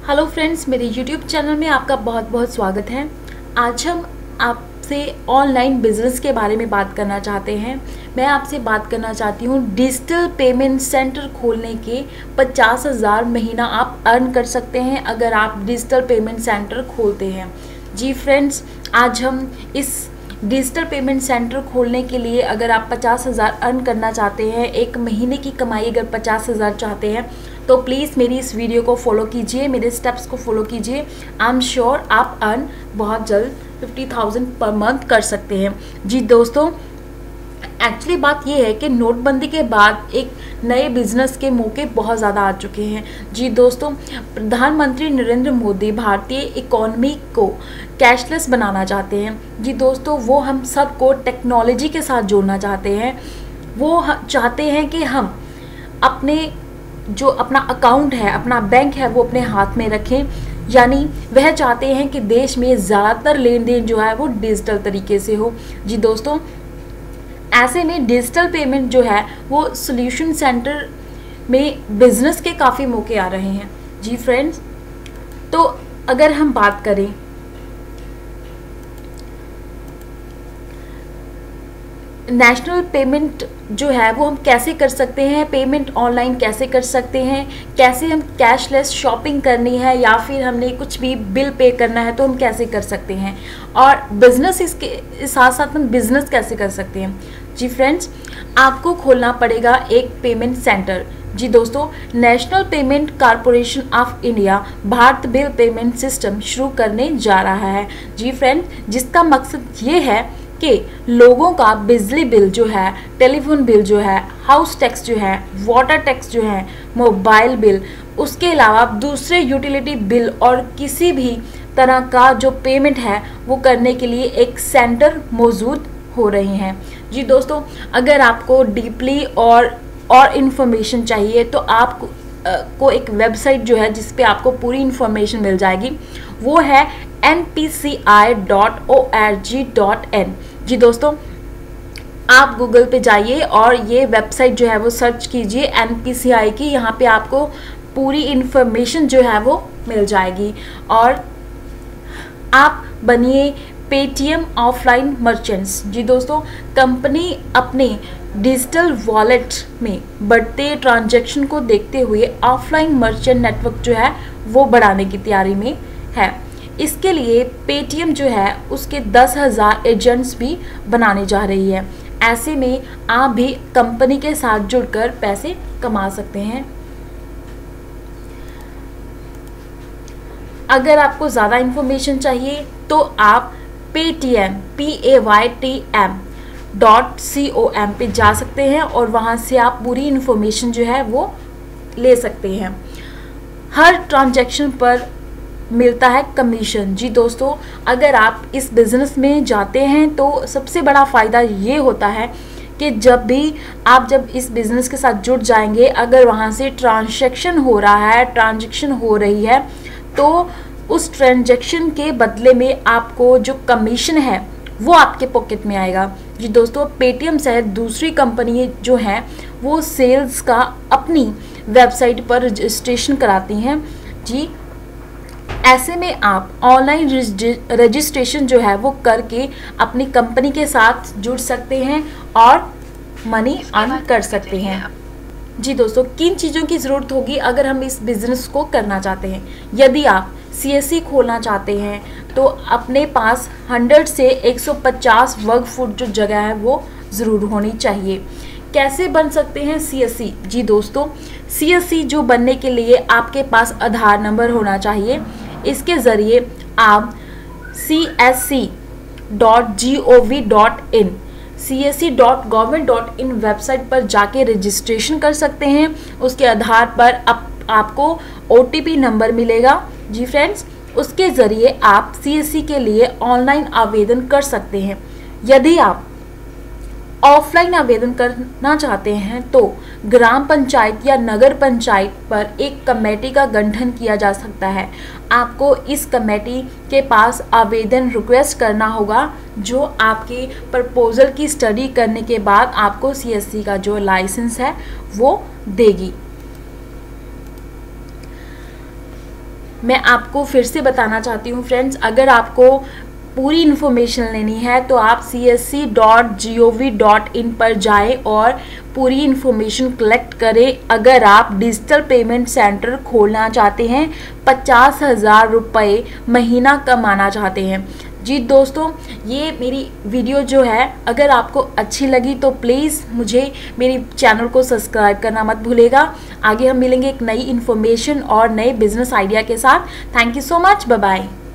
Hello friends, मेरे YouTube channel में आपका बहुत बहुत स्वागत है। आज हम आपसे ऑनलाइन बिजनेस के बारे में बात करना चाहते हैं। मैं आपसे बात करना चाहती हूँ डिजिटल पेमेंट सेंटर खोलने के 50,000 महीना आप अर्न कर सकते हैं अगर आप डिजिटल पेमेंट सेंटर खोलते हैं। जी फ्रेंड्स, आज हम इस डिजिटल पेमेंट सेंटर खोलने के लिए अगर आप 50,000 अर्न करना चाहते हैं, एक महीने की कमाई अगर 50,000 चाहते हैं तो प्लीज़ मेरी इस वीडियो को फॉलो कीजिए, मेरे स्टेप्स को फॉलो कीजिए। आई एम श्योर आप अर्न बहुत जल्द 50,000 पर मंथ कर सकते हैं। जी दोस्तों, एक्चुअली बात यह है कि नोटबंदी के बाद एक नए बिजनेस के मौके बहुत ज़्यादा आ चुके हैं। जी दोस्तों, प्रधानमंत्री नरेंद्र मोदी भारतीय इकोनॉमी को कैशलेस बनाना चाहते हैं। जी दोस्तों, वो हम सबको टेक्नोलॉजी के साथ जोड़ना चाहते हैं। वो चाहते हैं कि हम अपना अकाउंट है, अपना बैंक है, वो अपने हाथ में रखें। यानी वह चाहते हैं कि देश में ज़्यादातर लेन देन जो है वो डिजिटल तरीके से हो। जी दोस्तों, ऐसे में डिजिटल पेमेंट जो है वो सॉल्यूशन सेंटर में बिजनेस के काफ़ी मौके आ रहे हैं। जी फ्रेंड्स, तो अगर हम बात करें नेशनल पेमेंट जो है वो हम कैसे कर सकते हैं, पेमेंट ऑनलाइन कैसे कर सकते हैं, कैसे हम कैशलेस शॉपिंग करनी है या फिर हमने कुछ भी बिल पे करना है तो हम कैसे कर सकते हैं, और बिजनेस इसके साथ साथ हम बिजनेस कैसे कर सकते हैं। जी फ्रेंड्स, आपको खोलना पड़ेगा एक पेमेंट सेंटर। जी दोस्तों, national payment corporation of India Bharat bill payment system शुरू करने जा रहा है। जी फ्रेंड्स, जिसका मकसद ये है कि लोगों का बिजली बिल जो है, टेलीफोन बिल जो है, हाउस टैक्स जो है, वाटर टैक्स जो है, मोबाइल बिल, उसके अलावा दूसरे यूटिलिटी बिल और किसी भी तरह का जो पेमेंट है वो करने के लिए एक सेंटर मौजूद हो रहे हैं। जी दोस्तों, अगर आपको डीपली और इन्फॉर्मेशन चाहिए तो आप को एक वेबसाइट जो है जिस पे आपको पूरी इन्फॉर्मेशन मिल जाएगी, वो है npci.org.in। जी दोस्तों, आप गूगल पे जाइए और ये वेबसाइट जो है वो सर्च कीजिए NPCI की। यहाँ पे आपको पूरी इन्फॉर्मेशन जो है वो मिल जाएगी और आप बनिए पेटीएम ऑफलाइन मर्चेंट्स। जी दोस्तों, कंपनी अपने डिजिटल वॉलेट में बढ़ते ट्रांजैक्शन को देखते हुए ऑफलाइन मर्चेंट नेटवर्क जो है वो बढ़ाने की तैयारी में है। इसके लिए पेटीएम जो है उसके 10,000 एजेंट्स भी बनाने जा रही है। ऐसे में आप भी कंपनी के साथ जुड़कर पैसे कमा सकते हैं। अगर आपको ज़्यादा इन्फॉर्मेशन चाहिए तो आप paytm.com पे जा सकते हैं और वहाँ से आप पूरी इन्फॉर्मेशन जो है वो ले सकते हैं। हर ट्रांजैक्शन पर मिलता है कमीशन। जी दोस्तों, अगर आप इस बिज़नेस में जाते हैं तो सबसे बड़ा फ़ायदा ये होता है कि जब इस बिज़नेस के साथ जुड़ जाएंगे, अगर वहाँ से ट्रांजैक्शन हो रही है तो उस ट्रांजैक्शन के बदले में आपको जो कमीशन है वो आपके पॉकेट में आएगा। जी दोस्तों, पेटीएम सहित दूसरी कंपनी जो हैं वो सेल्स का अपनी वेबसाइट पर रजिस्ट्रेशन कराती हैं। जी, ऐसे में आप ऑनलाइन रजिस्ट्रेशन जो है वो करके अपनी कंपनी के साथ जुड़ सकते हैं और मनी अर्न कर सकते हैं। जी दोस्तों, किन चीज़ों की ज़रूरत होगी अगर हम इस बिज़नेस को करना चाहते हैं? यदि आप CSC खोलना चाहते हैं तो अपने पास 100 से 150 वर्ग फुट जो जगह है वो ज़रूर होनी चाहिए। कैसे बन सकते हैं CSC? जी दोस्तों, CSC जो बनने के लिए आपके पास आधार नंबर होना चाहिए। इसके ज़रिए आप csc.gov.in वेबसाइट पर जाके रजिस्ट्रेशन कर सकते हैं। उसके आधार पर आपको OTP नंबर मिलेगा। जी फ्रेंड्स, उसके ज़रिए आप CSC के लिए ऑनलाइन आवेदन कर सकते हैं। यदि आप ऑफलाइन आवेदन करना चाहते हैं तो ग्राम पंचायत या नगर पंचायत पर एक कमेटी का गठन किया जा सकता है। आपको इस कमेटी के पास आवेदन रिक्वेस्ट करना होगा, जो आपके प्रपोजल की स्टडी करने के बाद आपको CSC का जो लाइसेंस है वो देगी। मैं आपको फिर से बताना चाहती हूँ फ्रेंड्स, अगर आपको पूरी इन्फॉर्मेशन लेनी है तो आप csc.gov.in पर जाएं और पूरी इन्फॉर्मेशन कलेक्ट करें। अगर आप डिजिटल पेमेंट सेंटर खोलना चाहते हैं, 50,000 रुपये महीना कमाना चाहते हैं। जी दोस्तों, ये मेरी वीडियो जो है अगर आपको अच्छी लगी तो प्लीज़ मुझे मेरी चैनल को सब्सक्राइब करना मत भूलेगा। आगे हम मिलेंगे एक नई इन्फॉर्मेशन और नए बिजनेस आइडिया के साथ। Thank you so much, bye bye.